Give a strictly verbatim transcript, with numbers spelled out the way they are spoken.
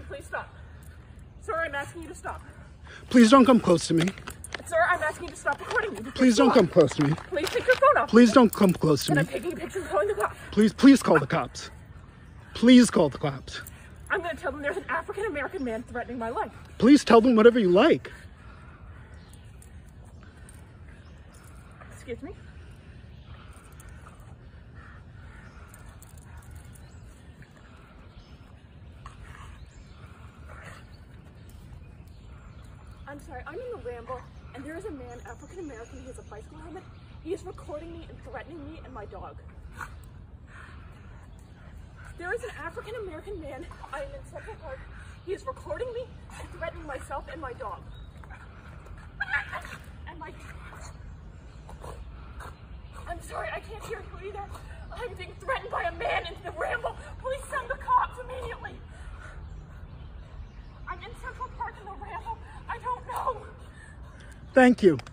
Please stop. Sir, I'm asking you to stop. Please don't come close to me. Sir, I'm asking you to stop recording me. Please don't come close to me. Please take your phone off. Please don't come close to And me. I'm taking a picture and calling the cops. Please, please call the cops. Please call the cops. I'm going to tell them there's an African-American man threatening my life. Please tell them whatever you like. Excuse me? I'm sorry, I'm in the Ramble, and there is a man, African-American, he has a bicycle helmet. He is recording me and threatening me and my dog. There is an African-American man, I am in Central Park. He is recording me and threatening myself and my dog. And my... I'm sorry, I can't hear you either. I'm being threatened by a man in the Ramble. Please send the cops immediately. I'm in Central Park in the Ramble. I don't know. Thank you.